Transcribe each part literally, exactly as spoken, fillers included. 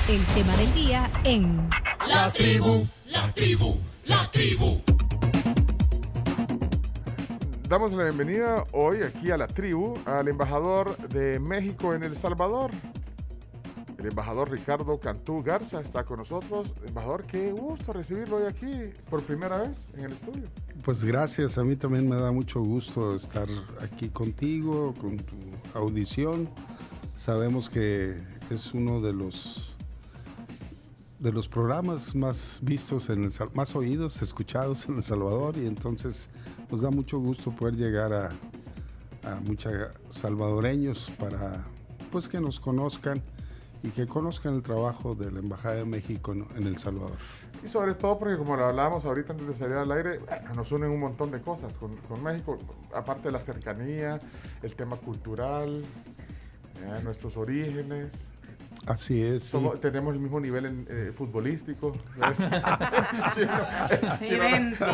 El tema del día en La Tribu, La Tribu, La Tribu. Damos la bienvenida hoy aquí a La Tribu al embajador de México en El Salvador. El embajador Ricardo Cantú Garza está con nosotros. Embajador, qué gusto recibirlo hoy aquí por primera vez en el estudio. Pues gracias, a mí también me da mucho gusto estar aquí contigo, con tu audición. Sabemos que es uno de los de los programas más vistos, en el, más oídos, escuchados en El Salvador, y entonces nos da mucho gusto poder llegar a, a muchos salvadoreños para pues que nos conozcan y que conozcan el trabajo de la Embajada de México en El Salvador. Y sobre todo porque, como lo hablábamos ahorita antes de salir al aire, bueno, nos unen un montón de cosas con, con México, aparte de la cercanía, el tema cultural, eh, nuestros orígenes. Así es. Somos, sí. Tenemos el mismo nivel en, eh, futbolístico. Chino, Chino,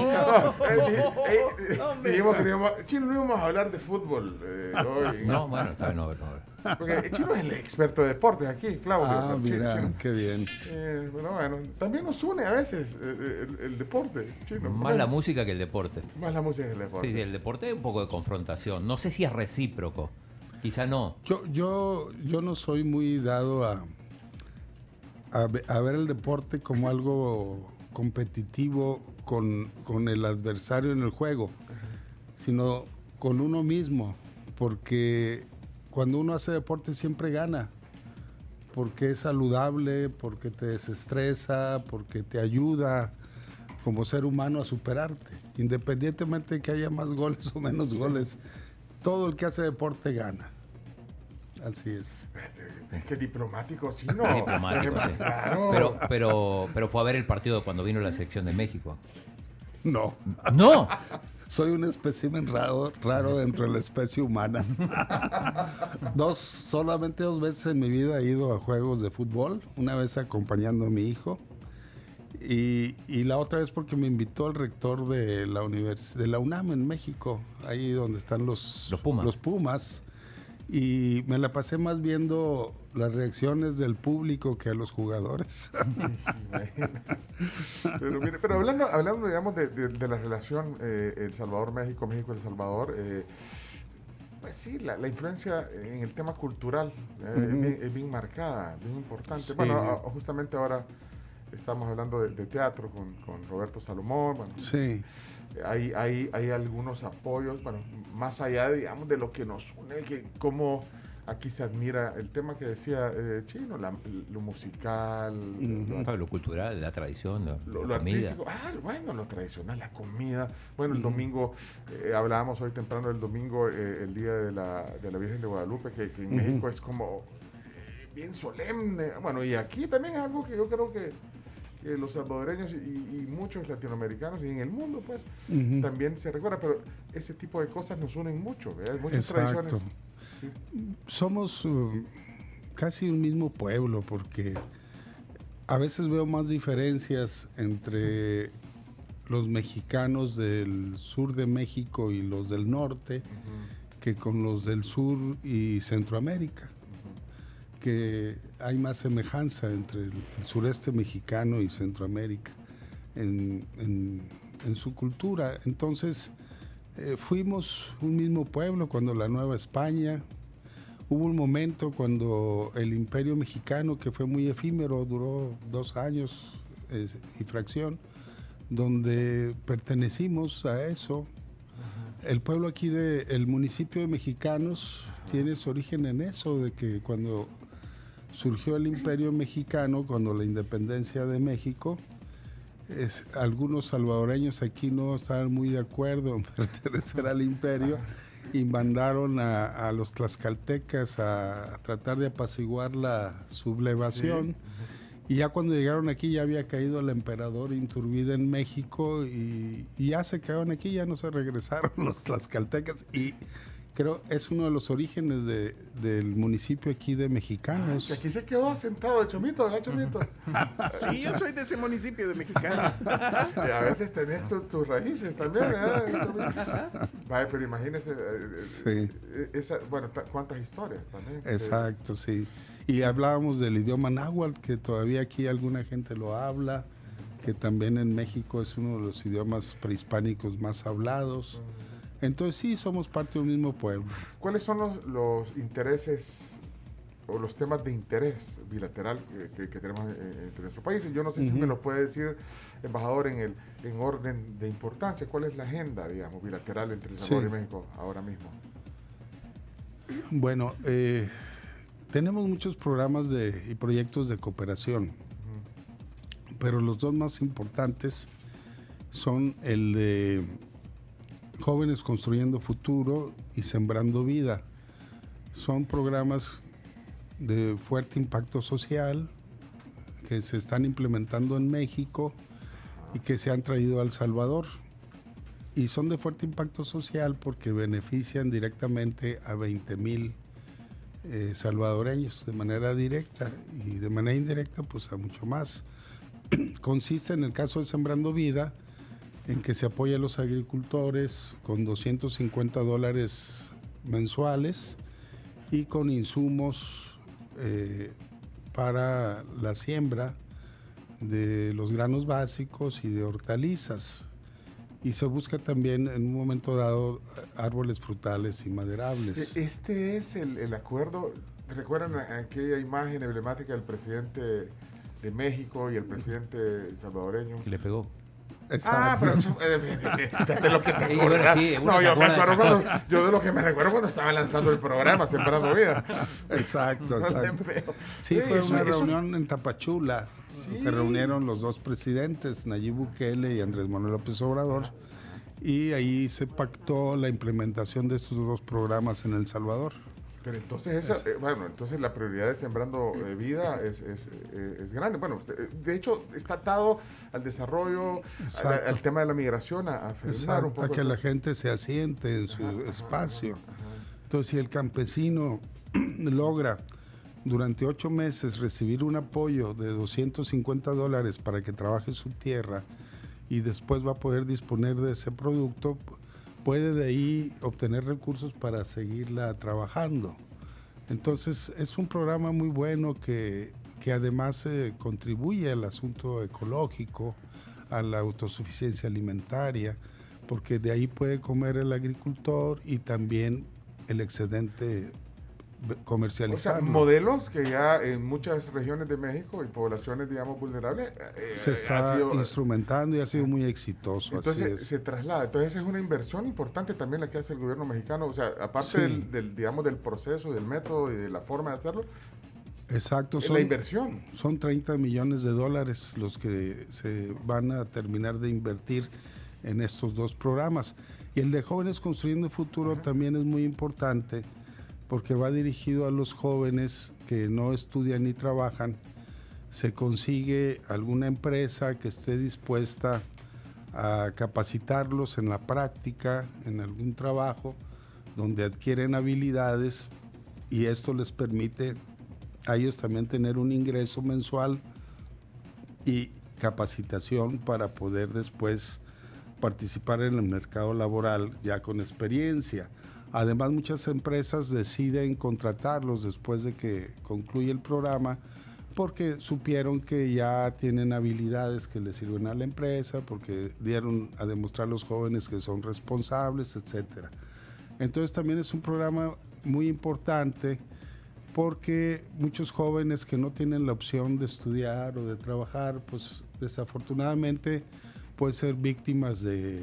dijimos que íbamos, Chino, no íbamos a hablar de fútbol eh, hoy. No, bueno, está no, no. Porque Chino es el experto de deportes aquí, Claudio. Ah, ¿no? mira, Chino. qué bien. Eh, bueno, bueno, también nos une a veces eh, el, el deporte, Chino. Más la música que el deporte. Más la música que el deporte. Sí, sí, el deporte es un poco de confrontación. No sé si es recíproco. Quizá no. Yo, yo, yo no soy muy dado a, a, a ver el deporte como algo competitivo con, con el adversario en el juego, sino con uno mismo, porque cuando uno hace deporte siempre gana, porque es saludable, porque te desestresa, porque te ayuda como ser humano a superarte, independientemente de que haya más goles o menos goles. Todo el que hace deporte gana. Así es. Qué diplomático, sí, ¿no? Qué diplomático, sí. Claro. Pero, pero, pero fue a ver el partido cuando vino la selección de México. No. ¡No! Soy un espécimen raro, raro dentro de la especie humana. Dos, solamente dos veces en mi vida he ido a juegos de fútbol. Una vez acompañando a mi hijo. Y, y la otra vez porque me invitó el rector de la univers- de la UNAM en México, ahí donde están los, Los Pumas. los Pumas, y me la pasé más viendo las reacciones del público que a los jugadores. pero, mire, pero hablando, hablando digamos, de, de, de la relación eh, El Salvador-México, México-El Salvador, eh, pues sí, la, la influencia en el tema cultural eh, Uh-huh. es, bien, es bien marcada, bien importante. Sí. Bueno, a, justamente ahora estamos hablando de, de teatro con, con Roberto Salomón. Bueno, Sí. hay, hay, hay algunos apoyos, bueno, más allá, digamos, de lo que nos une, que cómo aquí se admira el tema que decía eh, Chino, la, lo musical, Uh-huh. lo, Lo cultural, la tradición, lo, lo, la lo comida. artístico, ah, bueno, lo tradicional, la comida. Bueno, el Uh-huh. domingo, eh, hablábamos hoy temprano del domingo, eh, el día de la, de la Virgen de Guadalupe, que, que en Uh-huh. México es como eh, bien solemne. Bueno, y aquí también es algo que yo creo que, que los salvadoreños y, y muchos latinoamericanos y en el mundo, pues, Uh-huh. también se recuerda, pero ese tipo de cosas nos unen mucho, ¿verdad? Hay muchas Exacto. tradiciones. Sí. Somos uh, casi un mismo pueblo, porque a veces veo más diferencias entre los mexicanos del sur de México y los del norte Uh-huh. que con los del sur y Centroamérica, Uh-huh. que hay más semejanza entre el, el sureste mexicano y Centroamérica en, en, en su cultura. Entonces, eh, fuimos un mismo pueblo cuando la Nueva España. Hubo un momento cuando el Imperio Mexicano, que fue muy efímero, duró dos años eh, y fracción, donde pertenecimos a eso. El pueblo aquí, de, el municipio de Mexicanos, tiene su origen en eso, de que cuando surgió el Imperio Mexicano, cuando la independencia de México, es, algunos salvadoreños aquí no estaban muy de acuerdo en pertenecer al imperio y mandaron a, a los tlaxcaltecas a, a tratar de apaciguar la sublevación. Sí. Y ya cuando llegaron aquí ya había caído el emperador Iturbide en México y, y ya se quedaron aquí, ya no se regresaron los tlaxcaltecas, y creo es uno de los orígenes de, del municipio aquí de Mexicanos. Ay, aquí se quedó asentado el Chomito, ¿verdad, Chomito? Sí, yo soy de ese municipio de Mexicanos. Y a veces tenés tu, tus raíces también, ¿verdad? Vaya, pero imagínese, eh, Sí. esa, bueno, cuántas historias también. Exacto, sí. Y hablábamos del idioma náhuatl, que todavía aquí alguna gente lo habla, que también en México es uno de los idiomas prehispánicos más hablados. Entonces sí, somos parte de un mismo pueblo. ¿Cuáles son los, los intereses o los temas de interés bilateral que, que, que tenemos eh, entre nuestros países? Yo no sé uh-huh. si me lo puede decir, embajador, en el en orden de importancia. ¿Cuál es la agenda, digamos, bilateral entre El Salvador sí. y México ahora mismo? Bueno, eh, tenemos muchos programas de, y proyectos de cooperación, uh-huh. pero los dos más importantes son el de Jóvenes Construyendo Futuro y Sembrando Vida. Son programas de fuerte impacto social que se están implementando en México y que se han traído a El Salvador. Y son de fuerte impacto social porque benefician directamente a veinte mil eh, salvadoreños de manera directa y de manera indirecta pues a mucho más. Consiste en el caso de Sembrando Vida en que se apoya a los agricultores con doscientos cincuenta dólares mensuales y con insumos eh, para la siembra de los granos básicos y de hortalizas. Y se busca también en un momento dado árboles frutales y maderables. Este es el, el acuerdo. ¿Recuerdan aquella imagen emblemática del presidente de México y el presidente salvadoreño? Que le pegó. Exacto. Ah, pero eso, eh, de lo que te acuerdas. Sí, no, yo me acuerdo cuando, yo de lo que me recuerdo cuando estaba lanzando el programa Sembrando Vida. Exacto, exacto. Sí, sí, fue eso, una eso. reunión en Tapachula. Sí. Se reunieron los dos presidentes, Nayib Bukele y Andrés Manuel López Obrador, y ahí se pactó la implementación de estos dos programas en El Salvador. Pero entonces, esa, eh, bueno, entonces la prioridad de Sembrando eh, Vida es, es, eh, es grande. Bueno, de hecho está atado al desarrollo, a, al tema de la migración, a, a frenar un poco. A que la gente se asiente en su ajá, espacio. Ajá, ajá. Entonces, si el campesino logra durante ocho meses recibir un apoyo de doscientos cincuenta dólares para que trabaje su tierra y después va a poder disponer de ese producto, puede de ahí obtener recursos para seguirla trabajando. Entonces es un programa muy bueno que, que además eh, contribuye al asunto ecológico, a la autosuficiencia alimentaria, porque de ahí puede comer el agricultor y también el excedente comercializado. O sea, modelos que ya en muchas regiones de México y poblaciones, digamos, vulnerables eh, se está sido, instrumentando y ha sido muy exitoso. Entonces así es. se traslada. Entonces es una inversión importante también la que hace el gobierno mexicano. O sea, aparte sí. del, del, digamos, del proceso, del método y de la forma de hacerlo. Exacto. Son, la inversión. Son treinta millones de dólares los que se van a terminar de invertir en estos dos programas. Y el de Jóvenes Construyendo Futuro Ajá. también es muy importante, porque va dirigido a los jóvenes que no estudian ni trabajan. Se consigue alguna empresa que esté dispuesta a capacitarlos en la práctica, en algún trabajo, donde adquieren habilidades y esto les permite a ellos también tener un ingreso mensual y capacitación para poder después participar en el mercado laboral ya con experiencia. Además, muchas empresas deciden contratarlos después de que concluye el programa porque supieron que ya tienen habilidades que les sirven a la empresa, porque dieron a demostrar a los jóvenes que son responsables, etcétera. Entonces, también es un programa muy importante porque muchos jóvenes que no tienen la opción de estudiar o de trabajar, pues desafortunadamente pueden ser víctimas de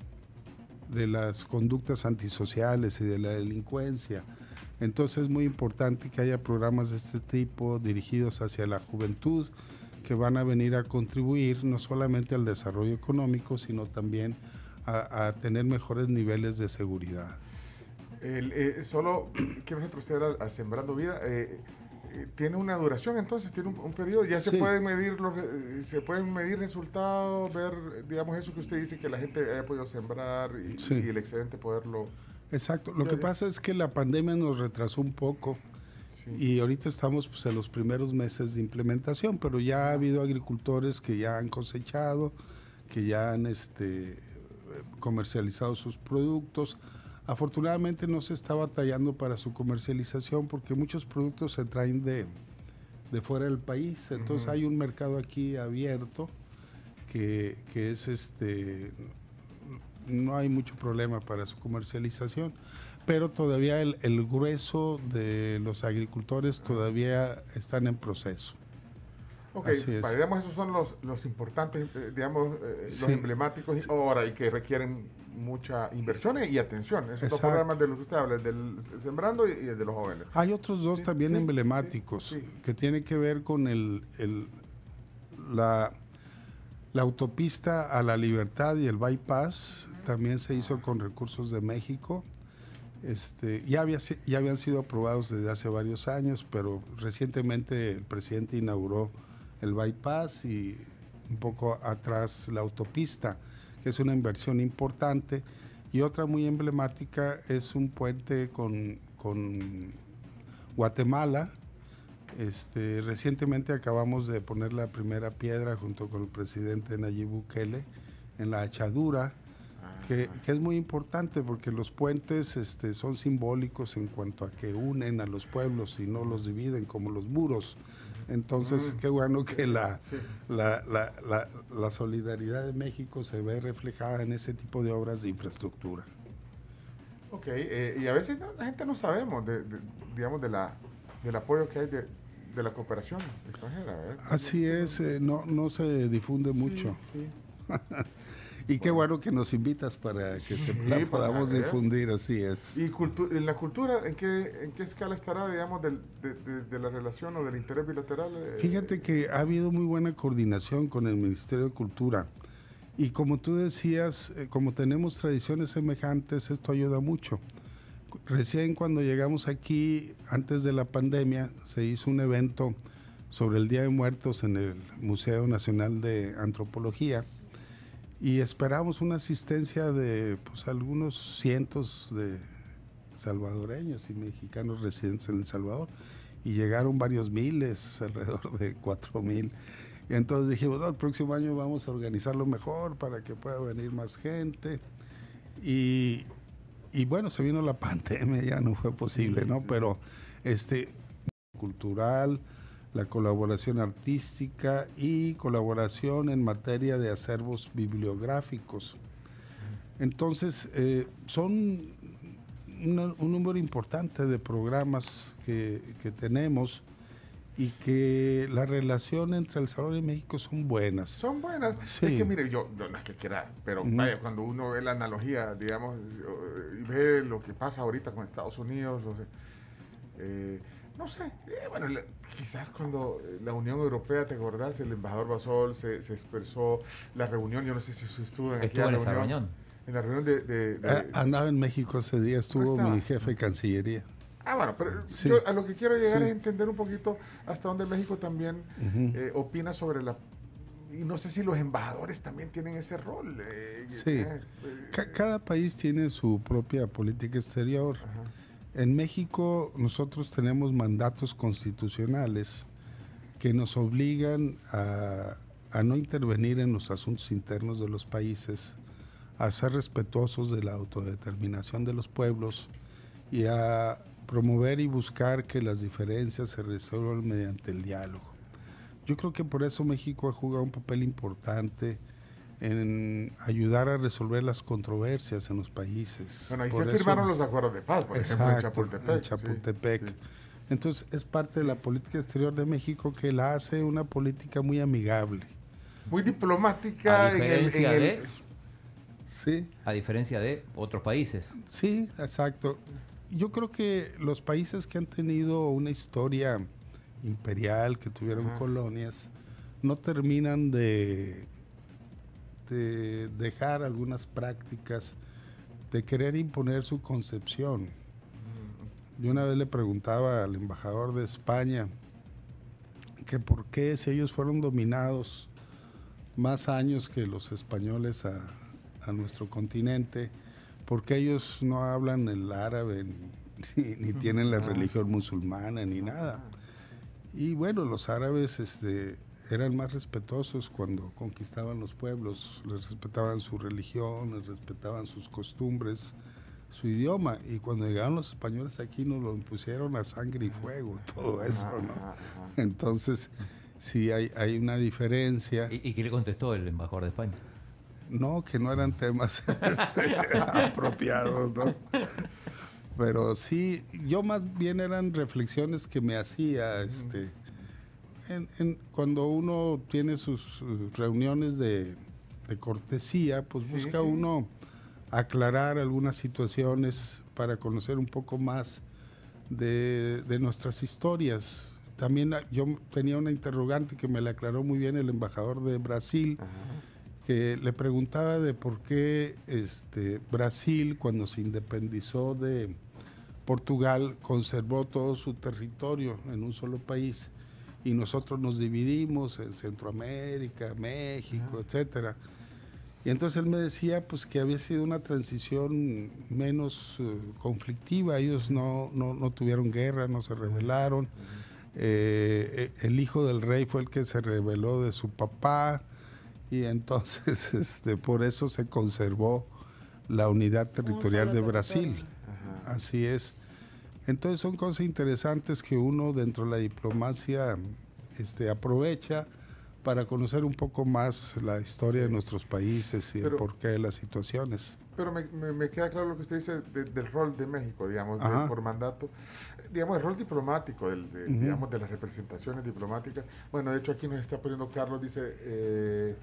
de las conductas antisociales y de la delincuencia. Entonces es muy importante que haya programas de este tipo dirigidos hacia la juventud que van a venir a contribuir no solamente al desarrollo económico, sino también a, a tener mejores niveles de seguridad. El, eh, solo quiero retroceder a, a Sembrando Vida. Eh, ¿Tiene una duración entonces? ¿Tiene un, un periodo? ¿Ya se sí. pueden medir los, se pueden medir resultados, ver, digamos, eso que usted dice, que la gente haya podido sembrar y, sí. y el excedente poderlo... Exacto. Lo ya, que ya. pasa es que la pandemia nos retrasó un poco sí. y ahorita estamos pues, en los primeros meses de implementación, pero ya ha habido agricultores que ya han cosechado, que ya han este, comercializado sus productos. Afortunadamente no se está batallando para su comercialización porque muchos productos se traen de, de fuera del país. Entonces uh-huh. hay un mercado aquí abierto que, que es este, no hay mucho problema para su comercialización, pero todavía el, el grueso de los agricultores todavía están en proceso. Ok, para, digamos, esos son los, los importantes, eh, digamos, eh, los sí. emblemáticos ahora y que requieren mucha inversión y atención. Esos Exacto. dos programas de los que usted habla, el del Sembrando y el de los jóvenes. Hay otros dos sí, también sí, emblemáticos sí, sí. que tienen que ver con el, el, la, la autopista a la Libertad y el bypass. También se hizo con recursos de México. Este, ya, había, ya habían sido aprobados desde hace varios años, pero recientemente el presidente inauguró el bypass y un poco atrás la autopista, que es una inversión importante. Y otra muy emblemática es un puente con, con Guatemala. Este, recientemente acabamos de poner la primera piedra junto con el presidente Nayib Bukele en la Achadura, que, que es muy importante porque los puentes este, son simbólicos en cuanto a que unen a los pueblos y no los dividen como los muros. Entonces, mm. qué bueno que la, sí. la, la, la, la solidaridad de México se ve reflejada en ese tipo de obras de infraestructura. Ok, eh, y a veces no, la gente no sabemos, de, de, digamos, de la, del apoyo que hay de, de la cooperación extranjera, ¿verdad? Así no, es, eh, no, no se difunde sí, mucho. Sí. Y qué bueno. bueno que nos invitas para que sí, se la podamos pues, difundir, así es. ¿Y en la cultura, en qué, en qué escala estará, digamos, del, de, de, de la relación o del interés bilateral? Eh? Fíjate que ha habido muy buena coordinación con el Ministerio de Cultura. Y como tú decías, eh, como tenemos tradiciones semejantes, esto ayuda mucho. Recién cuando llegamos aquí, antes de la pandemia, se hizo un evento sobre el Día de Muertos en el Museo Nacional de Antropología. Y esperamos una asistencia de pues, algunos cientos de salvadoreños y mexicanos residentes en El Salvador. Y llegaron varios miles, alrededor de cuatro mil. Y entonces dijimos, no, el próximo año vamos a organizarlo mejor para que pueda venir más gente. Y, y bueno, se vino la pandemia, ya no fue posible, sí, ¿no? Sí. Pero este, cultural, la colaboración artística y colaboración en materia de acervos bibliográficos. Entonces, eh, son una, un número importante de programas que, que tenemos y que la relación entre El Salvador y México son buenas. Son buenas. Sí. Es que mire, yo no, no es que quiera, pero uh-huh. vaya, cuando uno ve la analogía, digamos, y ve lo que pasa ahorita con Estados Unidos, o sea, eh, no sé, eh, bueno, la, quizás cuando la Unión Europea, ¿te acordás? El embajador Basol se, se expresó, la reunión, yo no sé si estuvo en aquella reunión, esa reunión. En la reunión de... de, de eh, andaba en México ese día, estuvo mi jefe de Cancillería. Ah, bueno, pero sí. yo a lo que quiero llegar sí. es entender un poquito hasta dónde México también uh-huh. eh, opina sobre la... Y no sé si los embajadores también tienen ese rol. Eh, sí, eh, eh, cada país tiene su propia política exterior. Ajá. En México nosotros tenemos mandatos constitucionales que nos obligan a, a no intervenir en los asuntos internos de los países, a ser respetuosos de la autodeterminación de los pueblos y a promover y buscar que las diferencias se resuelvan mediante el diálogo. Yo creo que por eso México ha jugado un papel importante en ayudar a resolver las controversias en los países. Bueno, ahí por se eso, firmaron los acuerdos de paz, por exacto, ejemplo, en Chapultepec. En Chapultepec. Sí, sí. Entonces, es parte de la política exterior de México que la hace una política muy amigable. Muy diplomática. A diferencia en el, en de... el... Sí. A diferencia de otros países. Sí, exacto. Yo creo que los países que han tenido una historia imperial, que tuvieron Ajá. colonias, no terminan de... de dejar algunas prácticas, de querer imponer su concepción. Yo una vez le preguntaba al embajador de España que por qué, si ellos fueron dominados más años que los españoles a, a nuestro continente, por qué ellos no hablan el árabe ni, ni, ni tienen la religión musulmana ni nada. Y bueno, los árabes este, eran más respetuosos cuando conquistaban los pueblos, les respetaban su religión, les respetaban sus costumbres, su idioma. Y cuando llegaron los españoles aquí nos lo impusieron a sangre y fuego, todo eso, ¿no? Entonces, sí hay, hay una diferencia. ¿Y, y qué le contestó el embajador de España? No, que no eran temas este, apropiados, ¿no? Pero sí, yo más bien eran reflexiones que me hacía, este, en, en, cuando uno tiene sus uh, reuniones de, de cortesía, pues Sí, busca sí. uno aclarar algunas situaciones para conocer un poco más de, de nuestras historias. También ah, yo tenía una interrogante que me la aclaró muy bien el embajador de Brasil, Ajá. que le preguntaba de por qué este, Brasil, cuando se independizó de Portugal, conservó todo su territorio en un solo país y nosotros nos dividimos en Centroamérica, México, Ajá. etcétera. Y entonces él me decía pues que había sido una transición menos uh, conflictiva, ellos no, no, no tuvieron guerra, no se rebelaron. Eh, el hijo del rey fue el que se rebeló de su papá, y entonces este, por eso se conservó la unidad territorial de Brasil. Ajá. Así es. Entonces son cosas interesantes que uno dentro de la diplomacia este, aprovecha para conocer un poco más la historia Sí. de nuestros países y Pero- el porqué de las situaciones. Pero me, me, me queda claro lo que usted dice de- del rol de México, digamos, de- Ajá. por mandato. Eh, Digamos, el rol diplomático, el de, Ujú. digamos, de las representaciones diplomáticas. Bueno, de hecho aquí nos está poniendo Carlos, dice, eh,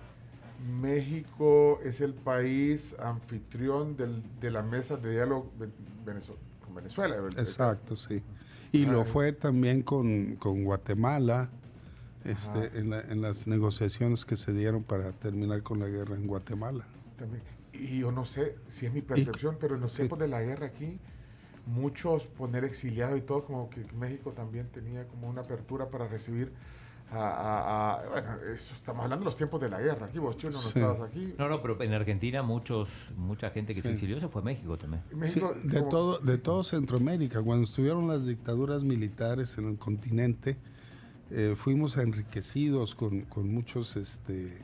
México es el país anfitrión del, de la mesa de diálogo de Venezuela, con Venezuela. el- el- Exacto, sí. Y Ah, lo eh. fue también con, con Guatemala, Ajá. este, en, la- en las negociaciones que se dieron para terminar con la guerra en Guatemala. También. Y yo no sé si es mi percepción, pero en los sí. tiempos de la guerra aquí, muchos poner exiliados y todo, como que México también tenía como una apertura para recibir a... a- a- bueno, eso estamos hablando de los tiempos de la guerra. Aquí vos, Chino, no Sí. estabas aquí. No, no, pero en Argentina muchos, mucha gente que se Sí. exilió se fue a México también. En México, Sí, de como- todo, de todo Centroamérica. Cuando estuvieron las dictaduras militares en el continente, eh, fuimos enriquecidos con, con muchos este,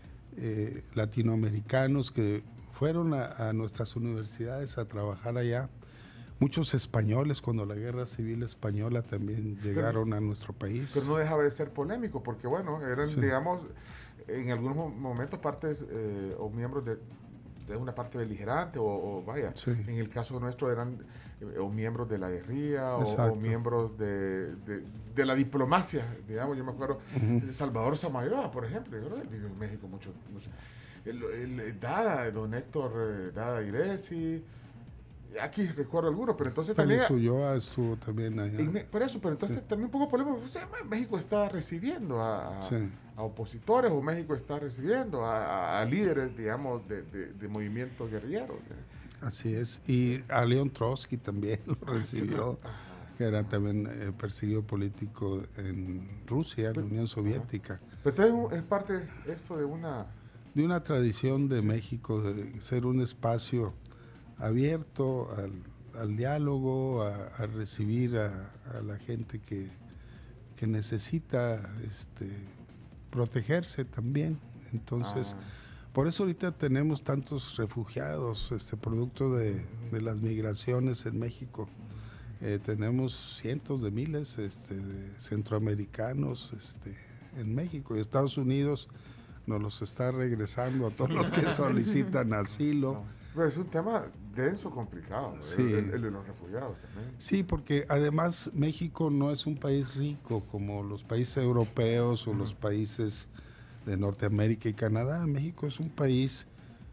eh, latinoamericanos que fueron a, a nuestras universidades a trabajar allá. Muchos españoles, cuando la guerra civil española también llegaron a nuestro país. Pero no dejaba de ser polémico, porque bueno, eran, Sí. digamos, en algunos mo- momentos partes eh, o miembros de, de una parte beligerante, o, o vaya, Sí. en el caso nuestro eran eh, o miembros de la guerrilla, o, Exacto. o miembros de, de, de la diplomacia, digamos, yo me acuerdo, Ujú. de Salvador Samayoa, por ejemplo, yo creo que él vivió en México mucho, mucho. El, el Dada, don Héctor eh, Dada Iresi, aquí recuerdo algunos, pero entonces también... Félix Ulloa estuvo también allá. En Me- por eso, pero entonces Sí. también un poco polémico. O sea, México está recibiendo a, a- Sí. a opositores, o México está recibiendo a, a- a líderes, digamos, de, de- de movimientos guerrilleros. Así es. Y a León Trotsky también lo recibió, que era también eh, perseguido político en Rusia, en la Unión Soviética. Pero entonces es parte esto de una... De una tradición de México, de ser un espacio abierto al, al diálogo, a, a recibir a, a la gente que, que necesita este, protegerse también. Entonces, Ah. por eso ahorita tenemos tantos refugiados, este producto de, de las migraciones en México. Eh, tenemos cientos de miles este, de centroamericanos este, en México, y Estados Unidos nos los está regresando a todos los que solicitan asilo. Pero es un tema denso, complicado, ¿no? Sí. el, el de los refugiados también. Sí, porque además México no es un país rico como los países europeos o los países de Norteamérica y Canadá. México es un país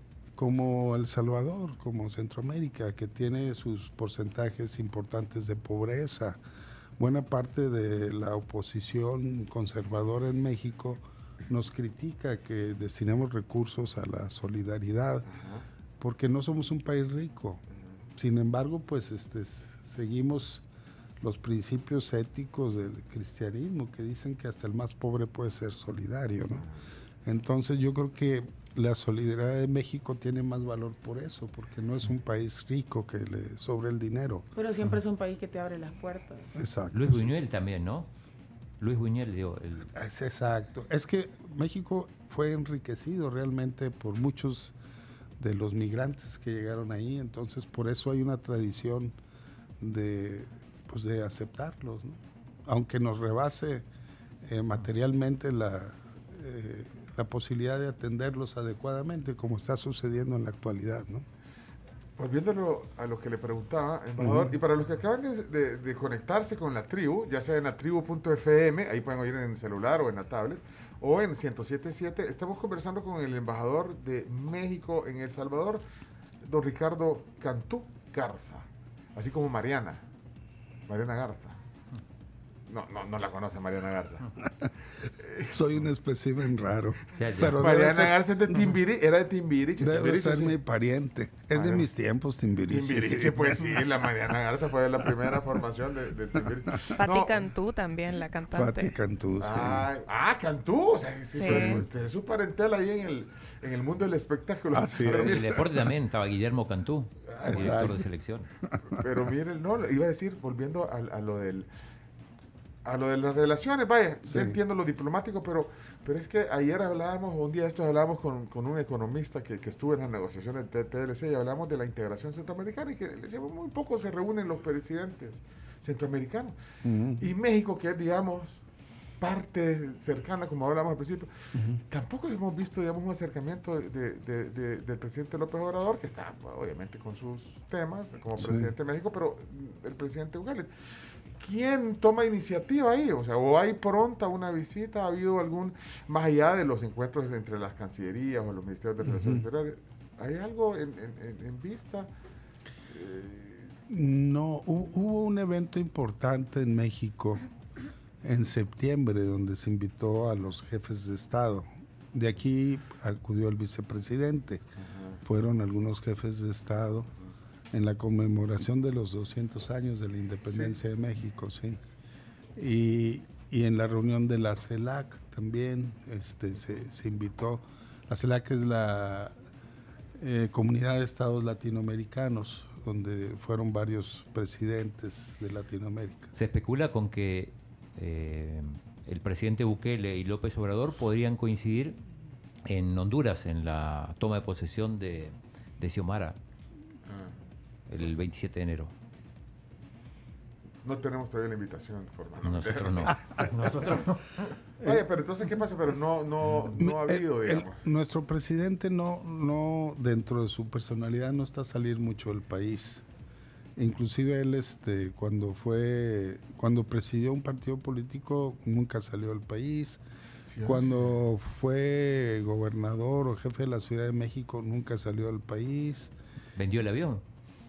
como El Salvador, como Centroamérica, que tiene sus porcentajes importantes de pobreza. Buena parte de la oposición conservadora en México nos critica que destinemos recursos a la solidaridad, Ajá. porque no somos un país rico. Sin embargo, pues este, s- seguimos los principios éticos del cristianismo, que dicen que hasta el más pobre puede ser solidario, ¿no? Entonces yo creo que la solidaridad de México tiene más valor por eso, porque no es un país rico que le sobre el dinero. Pero siempre es un país que te abre las puertas. Exacto. Luis sí. Buñuel también, ¿no? Luis Buñuel, digo, el- Es exacto. Es que México fue enriquecido realmente por muchos de los migrantes que llegaron ahí. Entonces, por eso hay una tradición de, pues, de aceptarlos, ¿no? Aunque nos rebase eh, materialmente la, eh, la posibilidad de atenderlos adecuadamente, como está sucediendo en la actualidad, ¿no? Volviéndolo a lo que le preguntaba, embajador, uh-huh. y para los que acaban de, de, de conectarse con la tribu, ya sea en la tribu punto f m, ahí pueden oír en el celular o en la tablet, o en ciento siete punto siete, estamos conversando con el embajador de México en El Salvador, don Ricardo Cantú Garza, así como Mariana, Mariana Garza. No, no, no la conoce Mariana Garza. Soy un espécimen raro. Ya, ya. Pero Mariana ser, Garza es de Timbiri, era de Timbiriche. Debe Timbiriche, ser sí. mi pariente. Es de mis tiempos, Timbiriche. Timbiriche, Sí. pues sí, la Mariana Garza fue la primera formación de, de Timbiriche. Pati No. Cantú también, la cantante. Pati Cantú, sí. Ah, ah, Cantú, o sea, sí, Sí. sí. Su, su parentela ahí en el, en el mundo del espectáculo. Así pero, En el mire, deporte también estaba Guillermo Cantú, Ah, director exacto. de selección. pero miren, no, iba a decir, volviendo a, a lo del a lo de las relaciones, vaya, Sí. yo entiendo lo diplomático, pero, pero es que ayer hablábamos, o un día de estos hablábamos con, con un economista que, que estuvo en las negociaciones de T L C y hablamos de la integración centroamericana y que le decíamos, muy poco se reúnen los presidentes centroamericanos. Ujú. Y México, que es, digamos, parte cercana, como hablamos al principio, Ujú. tampoco hemos visto, digamos, un acercamiento de, de- de- del presidente López Obrador, que está, pues, obviamente, con sus temas como Sí. presidente de México, pero mm, el presidente Bukele. ¿Quién toma iniciativa ahí? O sea, o hay pronta una visita, ha habido algún, más allá de los encuentros entre las cancillerías o los ministerios de Relaciones Ujú. Exteriores, ¿hay algo en, en- en- en vista? Eh, No, hu- hubo un evento importante en México en septiembre donde se invitó a los jefes de Estado. De aquí acudió el vicepresidente. Fueron algunos jefes de Estado en la conmemoración de los doscientos años de la independencia de México, sí. Y, y en la reunión de la CELAC también este, se, se invitó. La CELAC es la eh, Comunidad de Estados Latinoamericanos, donde fueron varios presidentes de Latinoamérica. Se especula con que eh, el presidente Bukele y López Obrador podrían coincidir en Honduras en la toma de posesión de, de Xiomara el veintisiete de enero. no tenemos todavía la invitación formal. Nosotros no. Nosotros no. Oye, pero entonces, ¿qué pasa? Pero no, no, no ha El- habido, el- digamos. nuestro presidente no, no, dentro de su personalidad, no está a salir mucho del país. Inclusive él, este, cuando fue, cuando presidió un partido político, nunca salió del país. Sí, Cuando fue gobernador o jefe de la Ciudad de México, nunca salió del país. ¿Vendió el avión?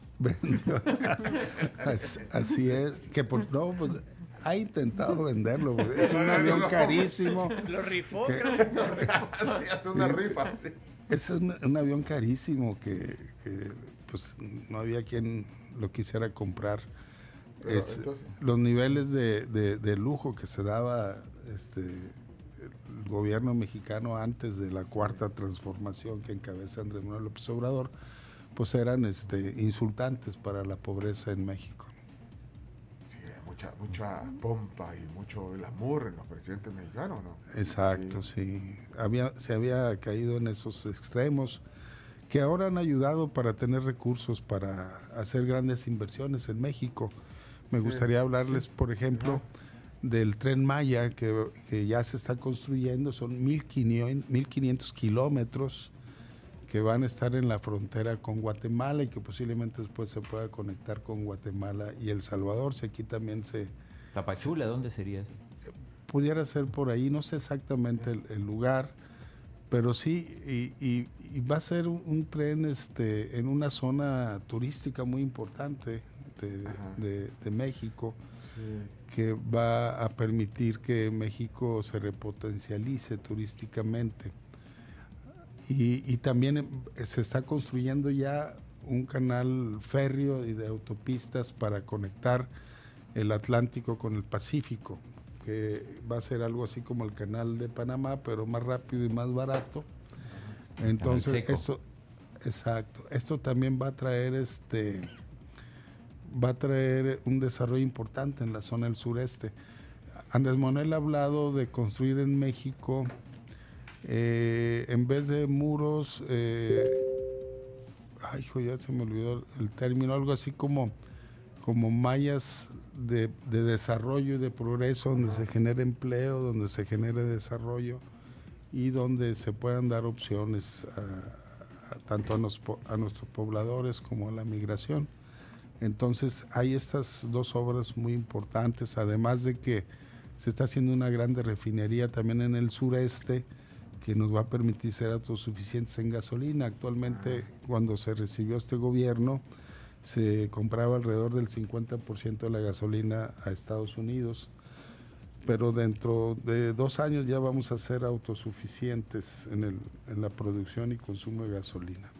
Así, así es. Que por, no, pues ha intentado venderlo. Pues, es un avión carísimo. Lo rifó, que- Sí, hasta una rifa. Sí. Es un, un avión carísimo que, que, pues no había quien lo quisiera comprar. Pero, Es- entonces- los niveles de, de- de lujo que se daba este, el gobierno mexicano antes de la cuarta transformación que encabeza Andrés Manuel López Obrador, pues eran este, insultantes para la pobreza en México. Sí, mucha, mucha pompa y mucho glamour en los presidentes mexicanos, ¿no? Exacto, sí. Había, se había caído en esos extremos que ahora han ayudado para tener recursos para hacer grandes inversiones en México. Me Sí, gustaría hablarles, sí. por ejemplo, Ajá. del Tren Maya que, que ya se está construyendo. Son mil quinientos kilómetros que van a estar en la frontera con Guatemala y que posiblemente después se pueda conectar con Guatemala y El Salvador. Si aquí también se ¿Tapachula? ¿Dónde sería eso? pudiera ser por ahí, no sé exactamente el, el lugar, pero sí, y, y- y va a ser un, un tren este, en una zona turística muy importante de, Ajá. de- de México, Sí. que va a permitir que México se repotencialice turísticamente. Y, y también eh, se está construyendo ya un canal férreo y de autopistas para conectar el Atlántico con el Pacífico, que va a ser algo así como el canal de Panamá, pero más rápido y más barato. Entonces, seco. esto, exacto, esto también va a traer este, va a traer un desarrollo importante en la zona del sureste. Andrés Manuel ha hablado de construir en México, eh, en vez de muros, eh, ay, hijo, ya se me olvidó el término, algo así como, como mallas de, de desarrollo y de progreso, donde se genere empleo, donde se genere desarrollo y donde se puedan dar opciones a, a, tanto a, nos, a nuestros pobladores como a la migración. Entonces hay estas dos obras muy importantes, además de que se está haciendo una grande refinería también en el sureste que nos va a permitir ser autosuficientes en gasolina. Actualmente, cuando se recibió este gobierno, se compraba alrededor del cincuenta por ciento de la gasolina a Estados Unidos, pero dentro de dos años ya vamos a ser autosuficientes en, el, en la producción y consumo de gasolina.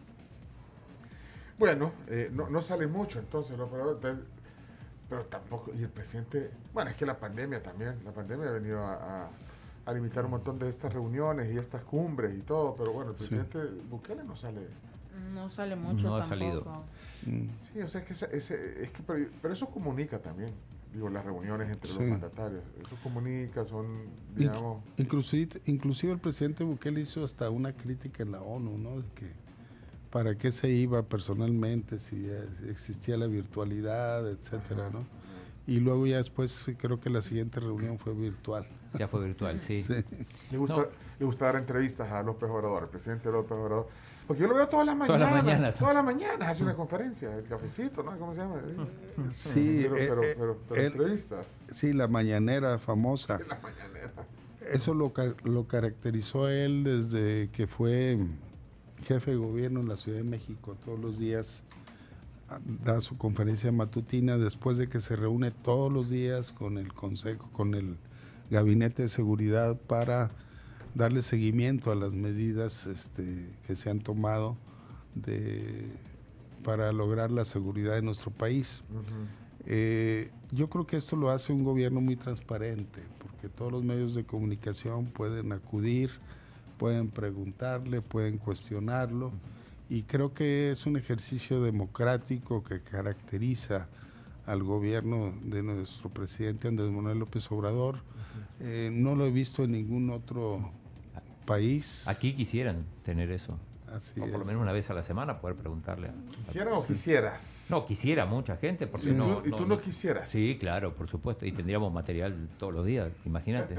Bueno, eh, no, no sale mucho entonces, ¿no? pero, pero tampoco, y el presidente, bueno, es que la pandemia también, la pandemia ha venido a, a, a limitar un montón de estas reuniones y estas cumbres y todo, pero bueno, el presidente sí. Bukele no sale. No sale mucho no ha tampoco. salido. Sí, o sea, es que, ese, ese, es que pero, pero eso comunica también, digo, las reuniones entre sí. los mandatarios, eso comunica, son, digamos... Inclusive, inclusive el presidente Bukele hizo hasta una crítica en la ONU, ¿no? De que para qué se iba personalmente, si existía la virtualidad, etcétera, ¿no? Y luego ya después creo que la siguiente reunión fue virtual. Ya fue virtual, sí. sí. Le gusta, no. le gusta dar entrevistas a López Obrador, el presidente López Obrador, porque yo lo veo todas las mañanas. Todas las mañanas. Todas las mañanas hace una conferencia, el cafecito, ¿no? ¿Cómo se llama? Sí, pero, eh, pero, eh, pero, pero él, entrevistas. Sí, la mañanera famosa. Sí, la mañanera. Eso lo, lo caracterizó a él desde que fue jefe de gobierno en la Ciudad de México. Todos los días da su conferencia matutina después de que se reúne todos los días con el consejo, con el gabinete de seguridad para darle seguimiento a las medidas este, que se han tomado de, para lograr la seguridad de nuestro país. Uh-huh. eh, yo creo que esto lo hace un gobierno muy transparente, porque todos los medios de comunicación pueden acudir, pueden preguntarle, pueden cuestionarlo, y creo que es un ejercicio democrático que caracteriza al gobierno de nuestro presidente Andrés Manuel López Obrador. Eh, no lo he visto en ningún otro país. Aquí quisieran tener eso. Así o por es. lo menos una vez a la semana poder preguntarle. A, ¿Quisiera o quisieras? No, quisiera mucha gente. Porque sí, no, ¿Y tú no, no, no quisieras? Sí, claro, por supuesto. Y tendríamos material todos los días, imagínate.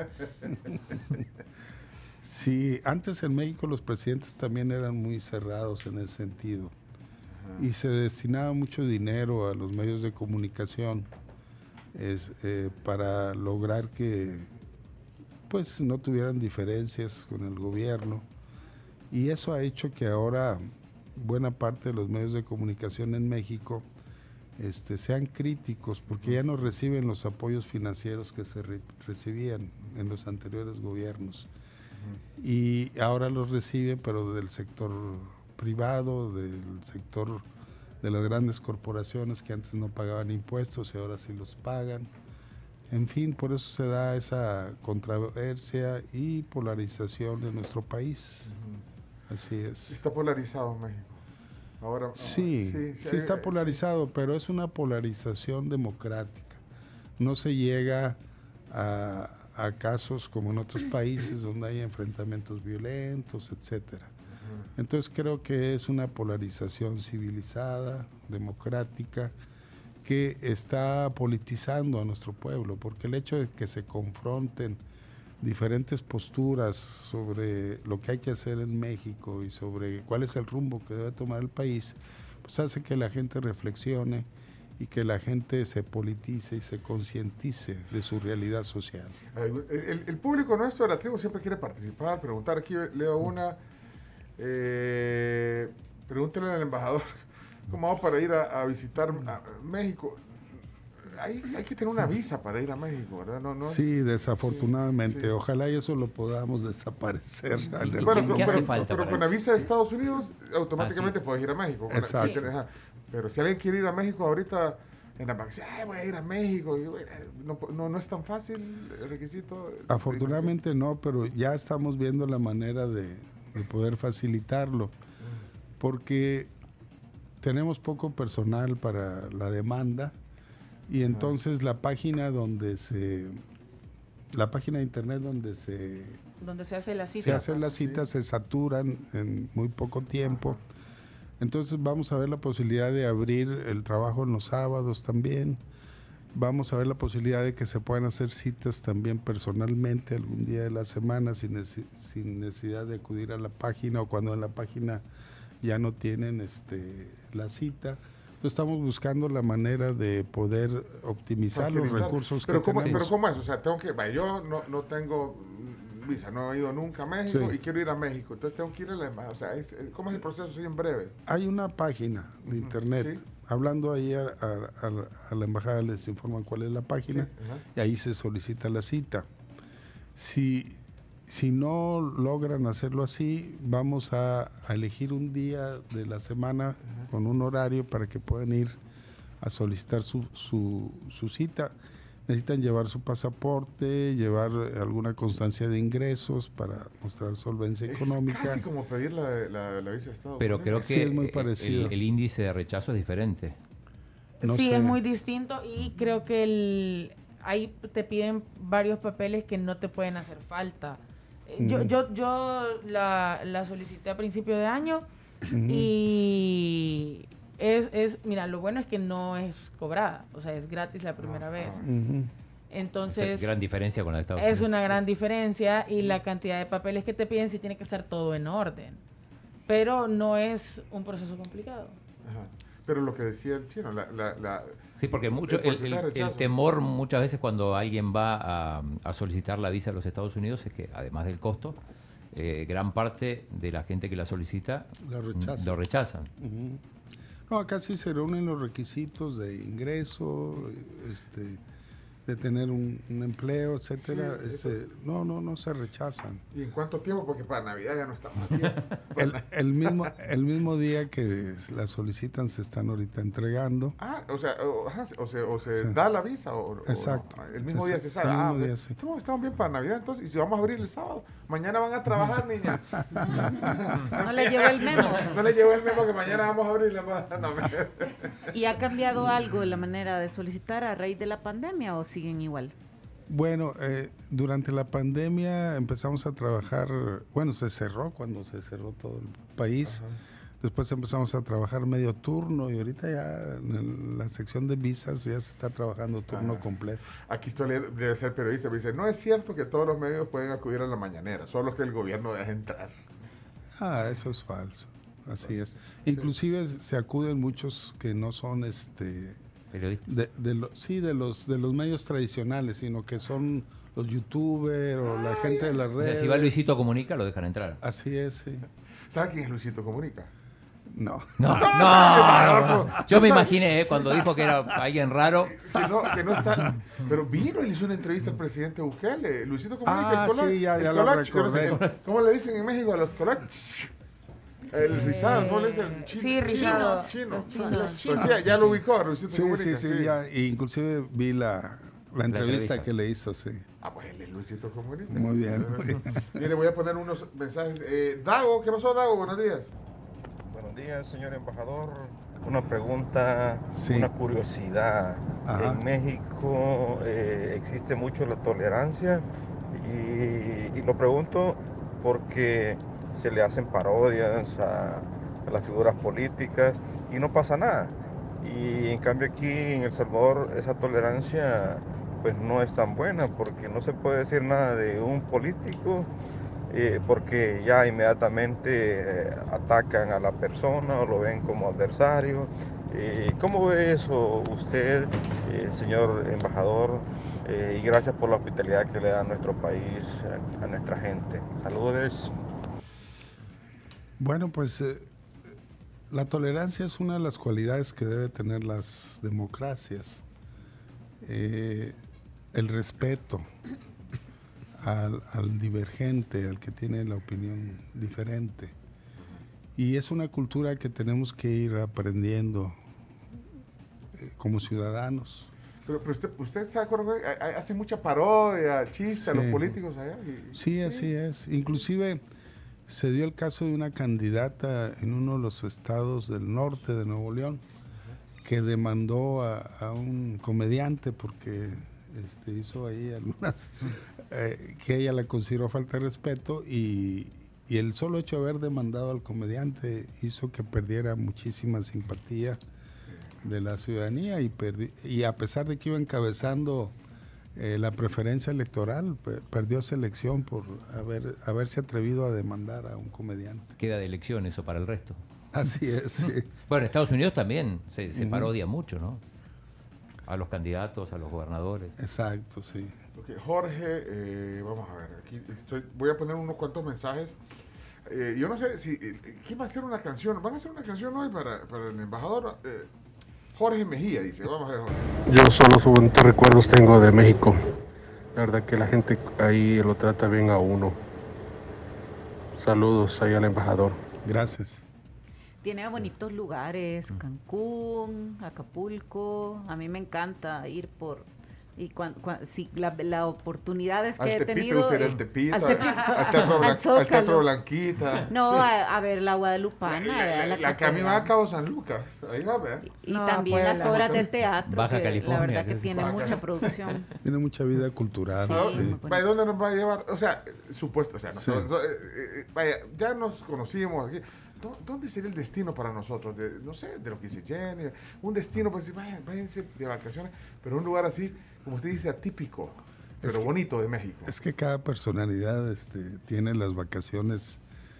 Sí, antes en México los presidentes también eran muy cerrados en ese sentido. Ajá. Y se destinaba mucho dinero a los medios de comunicación es, eh, para lograr que pues no tuvieran diferencias con el gobierno. Y eso ha hecho que ahora buena parte de los medios de comunicación en México este, sean críticos, porque ya no reciben los apoyos financieros que se re recibían en los anteriores gobiernos. Y ahora los reciben, pero del sector privado, del sector de las grandes corporaciones que antes no pagaban impuestos y ahora sí los pagan. En fin, por eso se da esa controversia y polarización en nuestro país. Uh-huh. Así es. Está polarizado México. Ahora, sí, sí, sí, sí está polarizado, sí. Pero es una polarización democrática. No se llega a... a casos como en otros países donde hay enfrentamientos violentos, etcétera. Uh-huh. Entonces creo que es una polarización civilizada, democrática, que está politizando a nuestro pueblo, porque el hecho de que se confronten diferentes posturas sobre lo que hay que hacer en México y sobre cuál es el rumbo que debe tomar el país, pues hace que la gente reflexione y que la gente se politice y se concientice de su realidad social. El, el, el público nuestro de la tribu siempre quiere participar, preguntar. Aquí leo una. Eh, pregúntele al embajador cómo hago para ir a, a visitar a México. Hay, hay que tener una visa para ir a México, ¿verdad? No, no sí, desafortunadamente. Sí, sí. Ojalá y eso lo podamos desaparecer. ¿Y, en el bueno, ¿qué, ¿qué hace pero, falta? Pero con la visa de Estados Unidos automáticamente ah, sí. puedes ir a México. Exacto. Sí. Pero si alguien quiere ir a México ahorita en la banca, ay, voy a ir a México, y, bueno, no, no, no es tan fácil el requisito. Afortunadamente no, pero ya estamos viendo la manera de, de poder facilitarlo, porque tenemos poco personal para la demanda y entonces la página donde se, la página de internet donde se, donde se hace la cita, se hacen las citas, sí. se saturan en muy poco tiempo. Entonces vamos a ver la posibilidad de abrir el trabajo en los sábados también. Vamos a ver la posibilidad de que se puedan hacer citas también personalmente algún día de la semana sin, nece- sin necesidad de acudir a la página o cuando en la página ya no tienen este, la cita. Entonces estamos buscando la manera de poder optimizar los Facilitar. recursos pero que cómo, tenemos. Pero ¿cómo es? O sea, tengo que... vaya, yo no, no tengo visa, no he ido nunca a México Sí. y quiero ir a México. Entonces tengo que ir a la embajada. O sea, es, es- ¿cómo es el proceso así en breve? Hay una página de internet. sí. Hablando ahí a, a- a- a la embajada les informan cuál es la página Sí, ajá. y ahí se solicita la cita. Si, si no logran hacerlo así, vamos a, a elegir un día de la semana con un horario para que puedan ir a solicitar su, su, su cita. Necesitan llevar su pasaporte, llevar alguna constancia de ingresos para mostrar solvencia Es económica. casi como pedir la, la, la visa de Estados Pero Unidos. creo Sí, que es muy el- parecido. el, el índice de rechazo es diferente. No sí, sé. es muy distinto y creo que el, ahí te piden varios papeles que no te pueden hacer falta. Eh, Yo, Ujú. yo, yo la, la solicité a principio de año y es, es, mira, lo bueno es que no es cobrada, o sea, es gratis la primera vez. Ujú. Esa Entonces, gran diferencia con la de Estados es Unidos. una gran diferencia y la cantidad de papeles que te piden sí tiene que estar todo en orden. Pero no es un proceso complicado. Ajá. Pero lo que decía el chino, la, la, la- Sí, porque mucho el el, porcentaje de el- el rechazo. temor muchas veces cuando alguien va a, a solicitar la visa a los Estados Unidos es que, además del costo, eh, gran parte de la gente que la solicita Lo mm, rechazan. lo rechazan. Ujú. No, acá sí se reúnen los requisitos de ingreso, este, de tener un, un empleo, etcétera. Sí, este, no, no, no se rechazan. ¿Y en cuánto tiempo? Porque para Navidad ya no estamos a tiempo. El, el mismo, el mismo día que la solicitan se están ahorita entregando. Ah, o sea, o, ajá, o se, o se Sí. da la visa o, o Exacto. no. El mismo día se Exacto. sabe. El Ah, mismo ok. día, sí. estamos, estamos bien para Navidad entonces. Y si vamos a abrir el sábado, mañana van a trabajar, niña. No le llegó el memo. No le llegó el memo que mañana vamos a abrir. la ma- No, me- ¿Y ha cambiado algo la manera de solicitar a raíz de la pandemia o siguen igual? Bueno, eh, durante la pandemia empezamos a trabajar, bueno, se cerró cuando se cerró todo el país. Después empezamos a trabajar medio turno y ahorita ya en la sección de visas ya se está trabajando turno Ajá. completo. Aquí estoy leyendo- debe ser periodista. Me dice, no es cierto que todos los medios pueden acudir a la mañanera, solo los que el gobierno deja entrar. Ah, eso es falso. Así es. Inclusive se acuden muchos que no son este Periodista. de, de lo- sí de los de los medios tradicionales, sino que son los youtubers o la gente de las O sea, redes. si va Luisito Comunica, lo dejan entrar. Así es, sí. ¿Sabe quién es Luisito Comunica? No. No, no, no. Yo me imaginé eh, cuando dijo que era alguien raro. Que no, que no está. Pero vino y le hizo una entrevista al presidente Bukele. Luisito Comunica. Ah, el colac- sí, ya- el ya lo colac, yo no sé recordé. qué- ¿Cómo le dicen en México a los colac? El rizado, ¿cómo le dicen? Chino, sí, rizado. Chino. Los chino. chinos. Pues sí, ya lo ubicó, Luisito Sí, Comunica. sí, sí, ya, e inclusive vi la, la entrevista entrevista. que le hizo, sí. Ah, pues él es Luisito Comunica. Muy bien, muy bien. Mire, voy a poner unos mensajes. Eh, Dago, ¿qué pasó, Dago? Buenos días. Buenos días, señor embajador. Una pregunta, Sí. una curiosidad. Ajá. En México eh, existe mucho la tolerancia y, y lo pregunto porque se le hacen parodias a, a las figuras políticas y no pasa nada. Y en cambio aquí en El Salvador esa tolerancia pues no es tan buena porque no se puede decir nada de un político eh, porque ya inmediatamente eh, atacan a la persona o lo ven como adversario. Eh, ¿Cómo ve eso usted, eh, señor embajador? Eh, y gracias por la hospitalidad que le da a nuestro país, a, a nuestra gente. Saludos. Bueno, pues eh, la tolerancia es una de las cualidades que debe tener las democracias. Eh, el respeto al, al divergente, al que tiene la opinión diferente. Y es una cultura que tenemos que ir aprendiendo eh, como ciudadanos. Pero, pero usted, usted se acuerda, que hay- hay- hace mucha parodia, chiste a los Sí. políticos allá. y- Sí, así es. Inclusive se dio el caso de una candidata en uno de los estados del norte de Nuevo León que demandó a, a un comediante porque este, hizo ahí algunas, eh, que ella la consideró falta de respeto y, y el solo hecho de haber demandado al comediante hizo que perdiera muchísima simpatía de la ciudadanía y, perdi- y a pesar de que iba encabezando eh, la preferencia electoral, pe- perdió esa elección por haber haberse atrevido a demandar a un comediante. Queda de elección eso para el resto. Así es. Sí. Bueno, en Estados Unidos también se, se Ujú. parodia mucho, ¿no? A los candidatos, a los gobernadores. Exacto, sí. Ok, Jorge, eh, vamos a ver, aquí estoy, voy a poner unos cuantos mensajes. Eh, yo no sé si, eh, ¿quién va a hacer una canción? ¿Van a hacer una canción hoy para, para el embajador? Eh, Jorge Mejía dice, vamos a ver, Jorge. Yo solo bonitos recuerdos tengo de México. La verdad que la gente ahí lo trata bien a uno. Saludos ahí al embajador. Gracias. Tiene bonitos lugares, Cancún, Acapulco. A mí me encanta ir por... Y cuan, cuan- si la, la oportunidades que Al he Tepito, tenido... usted era el eh, Tepito, al al, Tepito, al Teatro, al Blan- al Zócalo. Teatro Blanquita. No, Sí. a, a ver la La, Guadalupana. la, ¿verdad? la, la camino a Cabo San Lucas, ahí va, ¿verdad? Y No, también Puebla. las obras de teatro, Baja que California, la verdad que que es- tiene Baja. mucha producción. Tiene mucha vida cultural. Sí, ¿A sí. dónde, muy bonito. vaya, ¿dónde nos va a llevar? O sea, supuesto, o sea, Sí. nosotros, eh, eh, vaya, ya nos conocimos aquí. ¿Dó- ¿Dónde sería el destino para nosotros? De, no sé, de lo que dice Jenny, un destino, pues decir, vayan, váyanse de vacaciones, pero un lugar así, como usted dice, atípico, pero Es que- bonito de México. Es que cada personalidad este, tiene las vacaciones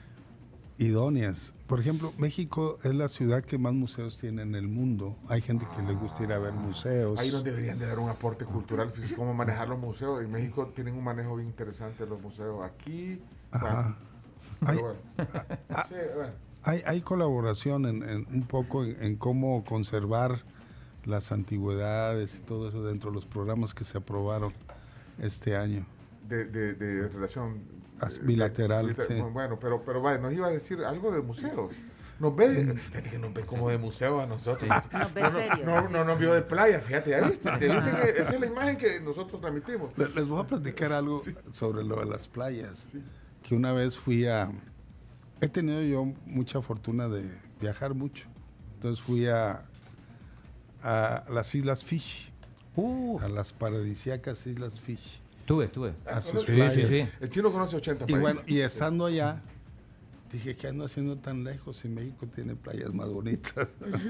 idóneas. Por ejemplo, México es la ciudad que más museos tiene en el mundo. Hay gente que le gusta ir a ver museos. Ahí nos deberían de dar un aporte cultural, pues, cómo manejar los museos. En México tienen un manejo bien interesante los museos. Aquí, Ajá. bueno, Hay, pero bueno. Sí, bueno. hay, hay colaboración en, en un poco en, en cómo conservar las antigüedades y todo eso dentro de los programas que se aprobaron este año. De, de, de relación As- eh, bilateral, bilate- sí. Bueno, pero, pero vaya, nos iba a decir algo de museos. Nos ve, fíjate que nos ve como de museo a nosotros. Nos ve No, no, serios. no, no nos vio de playa, fíjate, ya viste, te viste que esa es la imagen que nosotros transmitimos. Le- Les voy a platicar algo sobre lo de las playas. Que una vez fui a... He tenido yo mucha fortuna de viajar mucho. Entonces fui a, a las Islas Fish, Uh, a las paradisíacas Islas Fish. estuve, estuve. A sus Sí, Sí, playas. sí, sí. El chino conoce ochenta Y países. bueno, y estando allá, dije, ¿qué ando haciendo tan lejos? Y México tiene playas más bonitas.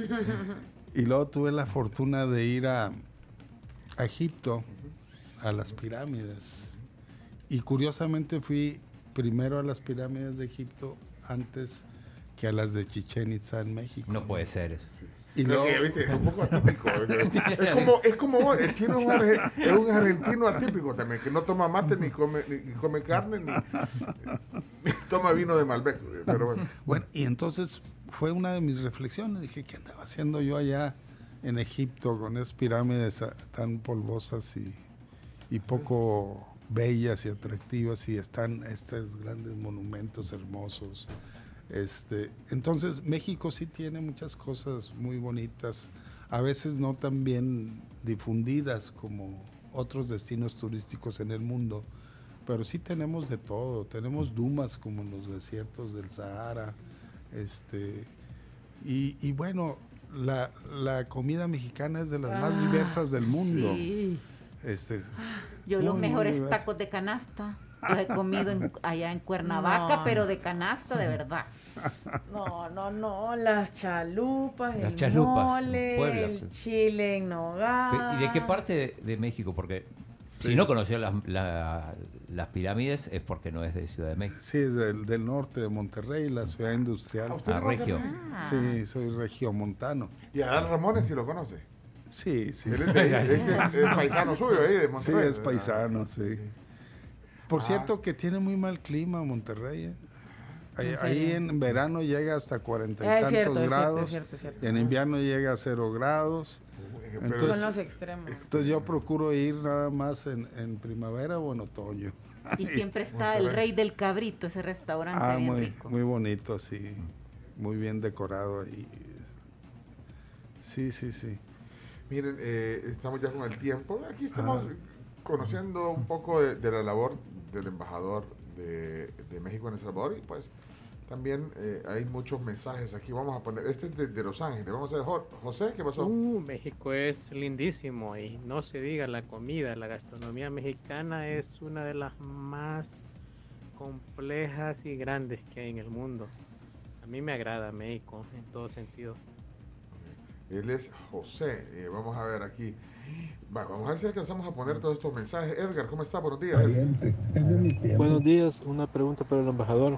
Y luego tuve la fortuna de ir a, a Egipto, a las pirámides. Y curiosamente fui primero a las pirámides de Egipto antes que a las de Chichén Itzá en México. No puede ser eso. Y Creo luego, que, viste, es un poco atípico. Es como, es como vos, el chino es un, arge- es un argentino atípico también, que no toma mate, ni come, ni, ni come carne, ni, ni toma vino de Malbec. Pero bueno, bueno, y entonces fue una de mis reflexiones. Dije, ¿qué andaba haciendo yo allá en Egipto con esas pirámides ah, tan polvosas y, y poco bellas y atractivas y están estos grandes monumentos hermosos? Este, entonces México sí tiene muchas cosas muy bonitas, a veces no tan bien difundidas como otros destinos turísticos en el mundo, pero sí tenemos de todo. Tenemos dumas como en los desiertos del Sahara, este, y, y bueno, la, la comida mexicana es de las más Ah, diversas del mundo. Sí. Este, Yo muy, los muy mejores diversa. tacos de canasta los he comido en- allá en Cuernavaca, No. pero de canasta de verdad. No, no, no, las chalupas, Las el chalupas, mole, en Puebla, el sí. chile en nogada. ¿Y de qué parte de, de México? Porque si no conoció las, la- las pirámides es porque no es de Ciudad de México. sí, es del, del norte de Monterrey, la ciudad industrial. ¿a usted Ah, le gusta Regio. México? Ah. Sí, soy regiomontano. Y a Adán Ramones si lo conoce. Sí, sí. Él es, de ahí, es, que es paisano suyo ahí de Sí, Monterrey. es paisano, sí. Por Ah. cierto que tiene muy mal clima Monterrey. ¿eh? Ahí, ¿En ahí serio? en verano llega hasta cuarenta y Ah, es tantos cierto, es cierto, grados. es cierto, es cierto. Y en invierno llega a cero grados. Pero Entonces- Son los extremos. Entonces yo procuro ir nada más en, en primavera o en otoño. Y siempre está el Rey del Cabrito, ese restaurante Ah, bien muy, rico. muy bonito, sí. Muy bien decorado ahí. Sí, sí, sí. miren, eh, estamos ya con el tiempo. Aquí estamos Ah. conociendo un poco de, de la labor del embajador de, de México en El Salvador y pues también eh, hay muchos mensajes aquí. Vamos a poner, este es de, de Los Ángeles. Vamos a ver, Jo- José, ¿qué pasó? Uh, México es lindísimo y no se diga la comida, la gastronomía mexicana es una de las más complejas y grandes que hay en el mundo. A mí me agrada México en todo sentido. Él es José. Eh, vamos a ver aquí. Va, vamos a ver si alcanzamos a poner todos estos mensajes. Edgar, ¿cómo está? Buenos días. Edgar. Buenos días. Una pregunta para el embajador.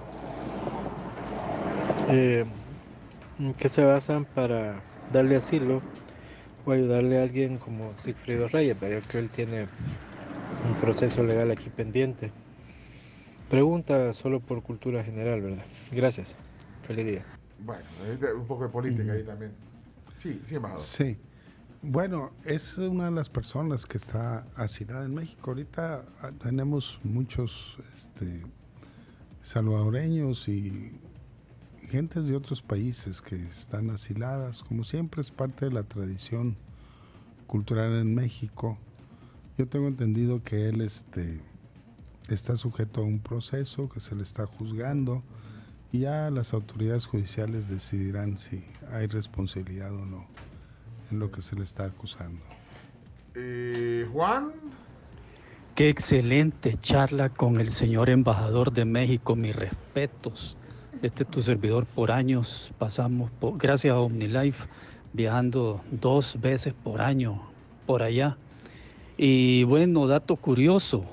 Eh, ¿En qué se basan para darle asilo o ayudarle a alguien como Sigfrido Reyes? Ya que él tiene un proceso legal aquí pendiente. Pregunta solo por cultura general, ¿verdad? Gracias. Feliz día. Bueno, un poco de política ahí también. Sí, sí, embajador. Sí. Bueno, es una de las personas que está asilada en México. Ahorita tenemos muchos este, salvadoreños y gentes de otros países que están asiladas. Como siempre, es parte de la tradición cultural en México. Yo tengo entendido que él este, está sujeto a un proceso que se le está juzgando y ya las autoridades judiciales decidirán si hay responsabilidad o no en lo que se le está acusando. Eh, Juan. Qué excelente charla con el señor embajador de México, mis respetos. Este es tu servidor por años, pasamos, por, gracias a OmniLife, viajando dos veces por año por allá. Y bueno, dato curioso,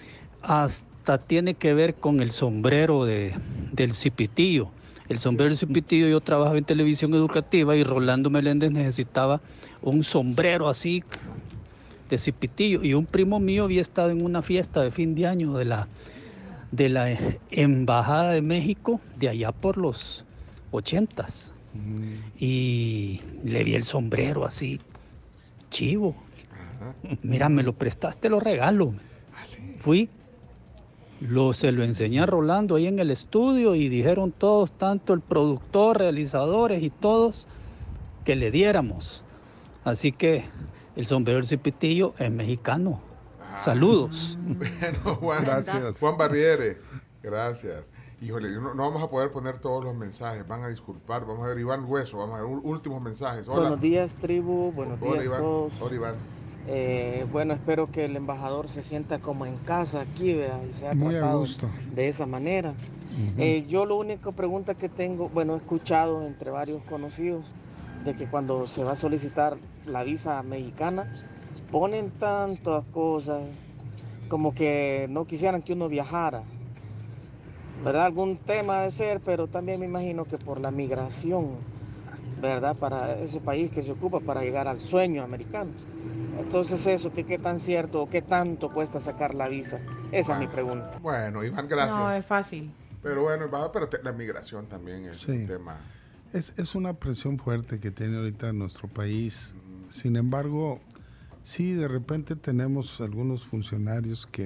hasta tiene que ver con el sombrero de, del Cipitillo. El sombrero del Cipitillo, yo trabajaba en televisión educativa y Rolando Meléndez necesitaba un sombrero así de Cipitillo. Y un primo mío había estado en una fiesta de fin de año de la, de la Embajada de México, de allá por los ochentas. Mm. Y le vi el sombrero así, chivo. Ajá. Mira, me lo prestaste, lo regalo. ¿Ah, sí? Fui. Lo, se lo enseñé a Rolando ahí en el estudio y dijeron todos, tanto el productor, realizadores y todos, que le diéramos. Así que el sombrero del Cipitillo es mexicano. Ah, saludos. Bueno, Juan, gracias. Juan Barriere, gracias. Híjole, no, no vamos a poder poner todos los mensajes, van a disculpar. Vamos a ver, Iván Hueso, vamos a ver últimos mensajes. Hola. Buenos días, tribu, buenos Hola, días Iván. todos. Hola, Iván. Eh, bueno, espero que el embajador se sienta como en casa aquí, vea, y sea Muy tratado a gusto. de esa manera. Uh-huh. eh, yo lo único pregunta que tengo, bueno, he escuchado entre varios conocidos de que cuando se va a solicitar la visa mexicana ponen tantas cosas como que no quisieran que uno viajara, ¿verdad? Algún tema de ser, pero también me imagino que por la migración, ¿verdad? Para ese país que se ocupa para llegar al sueño americano. Entonces eso, ¿qué, qué tan cierto o qué tanto cuesta sacar la visa? Esa bueno, es mi pregunta. Bueno, Iván, gracias. No, es fácil. Pero bueno, pero te, la migración también es sí. un tema. Es, es una presión fuerte que tiene ahorita nuestro país. Mm. Sin embargo, sí, de repente tenemos algunos funcionarios que,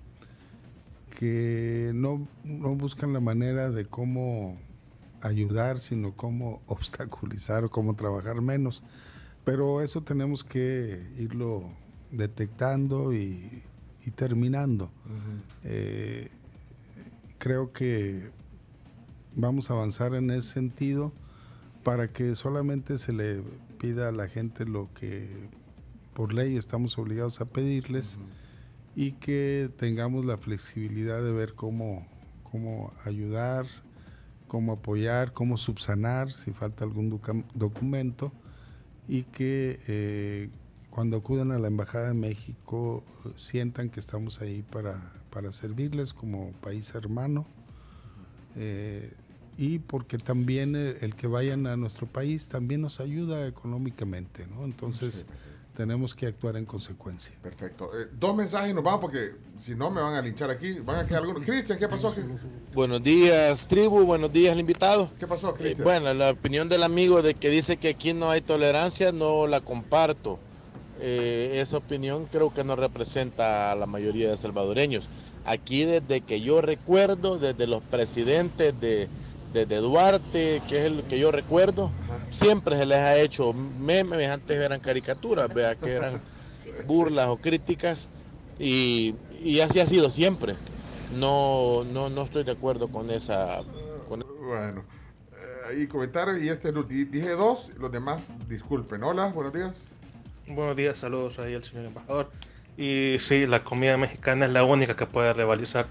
que no, no buscan la manera de cómo ayudar, sino cómo obstaculizar o cómo trabajar menos. Pero eso tenemos que irlo detectando y, y terminando. Uh-huh. eh, creo que vamos a avanzar en ese sentido para que solamente se le pida a la gente lo que por ley estamos obligados a pedirles. Uh-huh. Y que tengamos la flexibilidad de ver cómo, cómo ayudar, cómo apoyar, cómo subsanar si falta algún docu- documento. Y que eh, cuando acudan a la Embajada de México sientan que estamos ahí para, para servirles como país hermano eh, y porque también el, el que vayan a nuestro país también nos ayuda económicamente, ¿no? Entonces sí, tenemos que actuar en consecuencia. Perfecto. Eh, dos mensajes y nos vamos porque si no me van a linchar aquí. Van a quedar algunos. Cristian, ¿qué pasó? Buenos días, tribu. Buenos días, el invitado. ¿Qué pasó, Cristian? Eh, bueno, la opinión del amigo de que dice que aquí no hay tolerancia, no la comparto. Eh, esa opinión creo que no representa a la mayoría de salvadoreños. Aquí desde que yo recuerdo, desde los presidentes de, de, de Duarte, que es el que yo recuerdo, ajá, siempre se les ha hecho memes, antes eran caricaturas, vea que eran burlas o críticas, y, y así ha sido siempre. No, no, no estoy de acuerdo con esa... Con... Bueno, eh, y comentarios, y este dije dos, los demás disculpen. Hola, buenos días. Buenos días, saludos ahí al señor embajador. Y sí, la comida mexicana es la única que puede rivalizar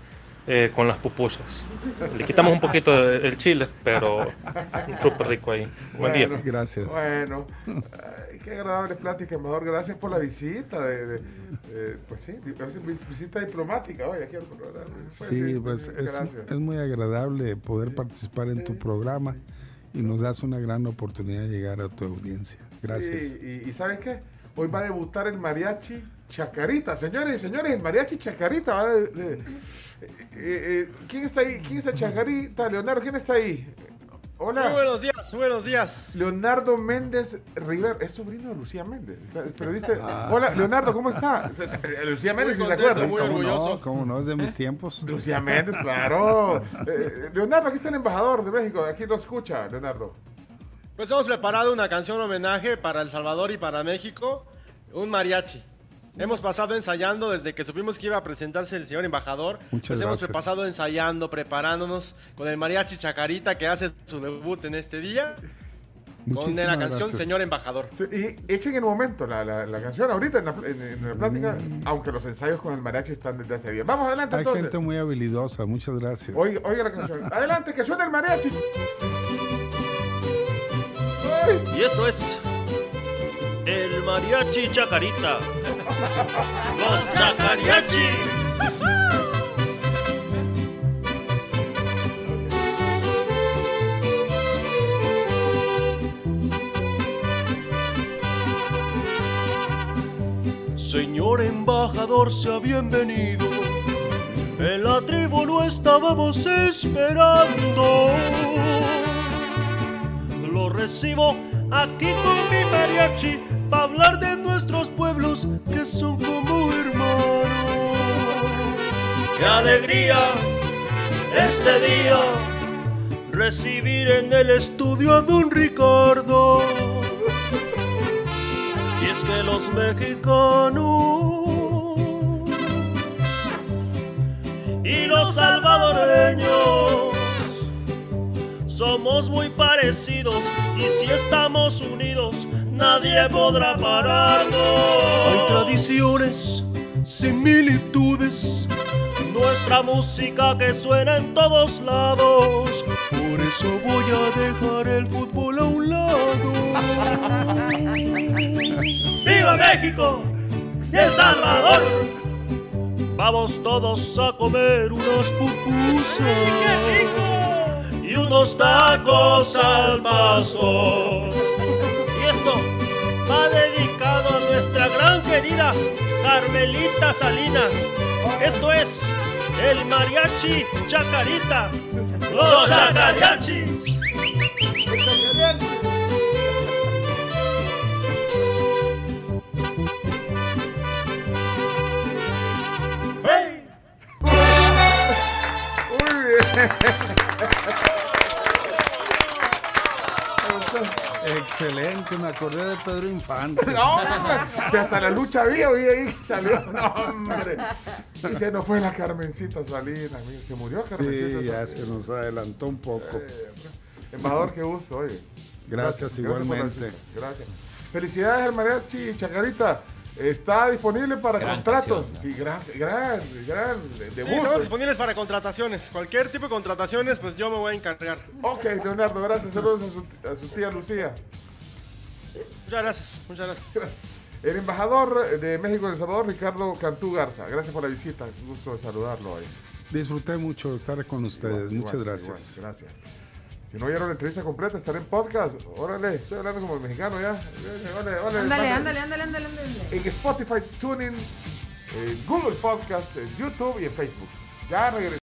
eh, con las pupusas. Le quitamos un poquito de- el chile, pero súper rico ahí. Buen día. Bueno, Gracias. Bueno, ay, qué agradable plática, embajador. Gracias por la visita. De, de- eh, pues sí, di- parece vis- visita diplomática hoy aquí al programa. Pues Sí, pues es, gracias. es muy agradable poder participar en tu programa y nos das una gran oportunidad de llegar a tu audiencia. Gracias. Sí, y, y ¿sabes qué? Hoy va a debutar el mariachi Chacarita. Señores y señores, el mariachi Chacarita va de... de- eh, eh, ¿Quién está ahí? ¿Quién es el Chacarita? Leonardo, ¿quién está ahí? Hola. Muy buenos días, buenos días. Leonardo Méndez Rivera, es sobrino de Lucía Méndez. Está- Periodista. Ah. Hola, Leonardo, ¿cómo está? Se- se- Lucía Méndez, si se acuerda. ¿Cómo no? ¿Cómo no? Es de mis tiempos. Lucía Méndez, claro. Eh, Leonardo, aquí está el embajador de México. Aquí lo escucha, Leonardo. Pues hemos preparado una canción homenaje para El Salvador y para México, un mariachi. Hemos pasado ensayando desde que supimos que iba a presentarse el señor embajador. Muchas pues hemos gracias. pasado ensayando, preparándonos con el mariachi Chacarita que hace su debut en este día. Con Muchísimas la canción gracias. Señor Embajador. Sí, y echen en el momento la, la, la canción ahorita en la, en, en la plática, aunque los ensayos con el mariachi están desde hace días. Vamos adelante Hay entonces. gente muy habilidosa. Muchas gracias. Oiga, oiga la canción. Adelante, que suene el mariachi. Y esto es el mariachi Chacarita. Los chacariachis. Señor embajador, sea bienvenido. En la tribu lo estábamos esperando. Lo recibo aquí con mi mariachi para hablar de nuestros pueblos que son como hermanos. ¡Qué alegría este día recibir en el estudio a don Ricardo! Y es que los mexicanos y los salvadoreños somos muy parecidos y si estamos unidos nadie podrá pararnos. Hay tradiciones, similitudes, nuestra música que suena en todos lados. Por eso voy a dejar el fútbol a un lado. ¡Viva México y El Salvador! Vamos todos a comer unas pupusas y unos tacos al paso. Y esto va dedicado a nuestra gran querida Carmelita Salinas. Esto es el mariachi Chacarita. Los chacariachis. ¡Hey! Muy bien. Excelente, me acordé de Pedro Infante. No, hombre, si hasta la lucha había, vi ahí que salió. No, hombre. Y se nos fue la Carmencita Salinas. mira, Se murió Carmencita. Sí, ya Salinas. se nos adelantó un poco. Eh, embajador, qué gusto, oye. Gracias, por la igualmente. visita. Gracias. Felicidades al mariachi Chacarita. Está disponible para Gran contratos. canción, Sí, gran, gran, gran Sí, debut. estamos disponibles para contrataciones. Cualquier tipo de contrataciones, pues yo me voy a encargar. Ok, Leonardo, gracias. Saludos a su, a su tía Lucía. Muchas gracias, muchas gracias. El embajador de México en El Salvador, Ricardo Cantú Garza. Gracias por la visita. Un gusto de saludarlo hoy. Disfruté mucho de estar con ustedes. Igual, Muchas igual, gracias. igual, gracias. Si no oyeron la entrevista completa, estará en podcast. Órale, estoy hablando como el mexicano ya. Órale, órale, Ándale, mándale. ándale, ándale, ándale, ándale. En Spotify, TuneIn, en Google Podcast, en YouTube y en Facebook. Ya regresamos.